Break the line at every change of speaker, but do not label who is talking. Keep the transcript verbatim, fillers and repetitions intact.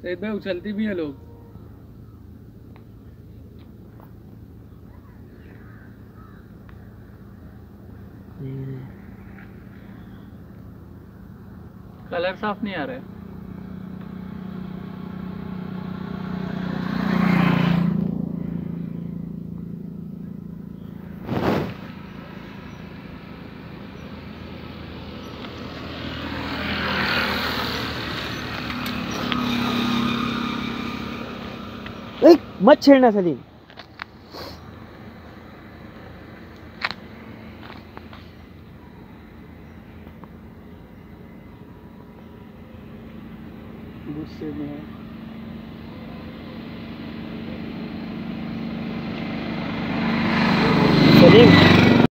सईद भाई उछलती भी है लोग। कलर साफ नहीं आ रहा है।
मत छेड़ना सलीम।
गुस्से में है।
सलीम